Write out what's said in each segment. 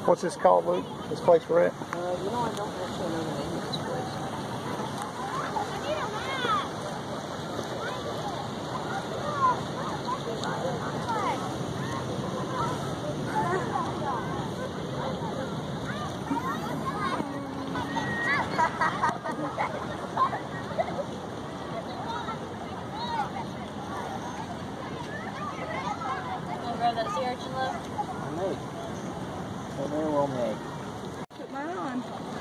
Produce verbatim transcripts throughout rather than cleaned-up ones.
What's this called, Luke? This place we're at? Uh, you know, I don't actually know the name of this place. Wanna grab that sea urchin, love? I may. So very well made. Put mine on.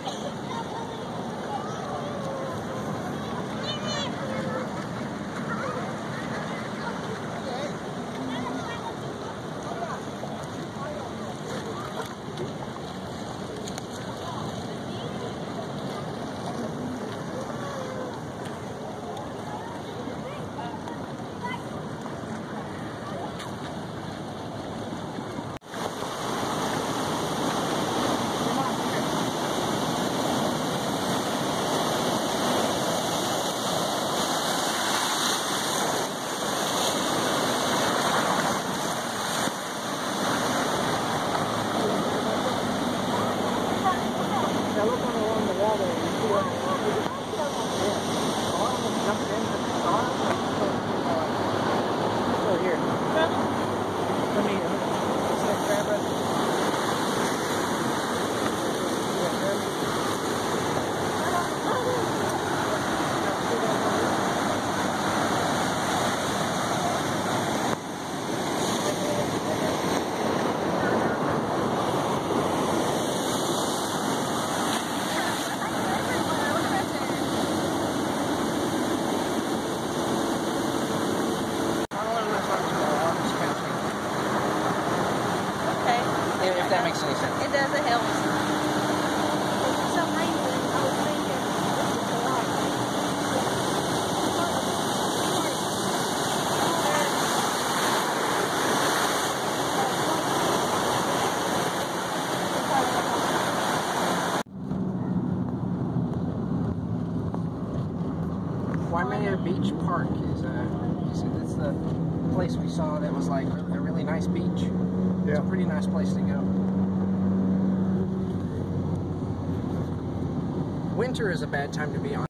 If that makes any sense. It does, it helps. For some reason, I was thinking, this is a lot. Waimea Beach Park is uh, that's the place we saw that was like a really nice beach. Yeah. It's a pretty nice place to go. Winter is a bad time to be on.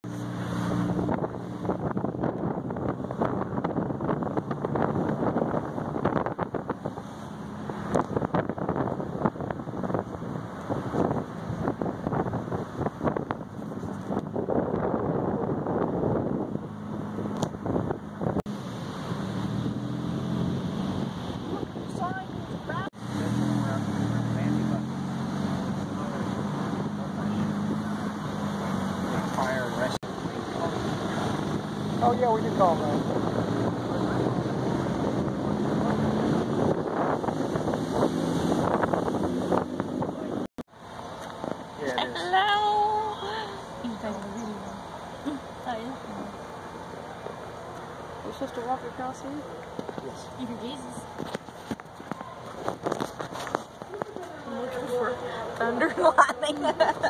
Oh yeah, we did call that. Yeah, it is. Hello! You take the video. Oh, yeah. We're supposed to walk across here? Yes. You for Jesus. I'm looking for thunder and lightning.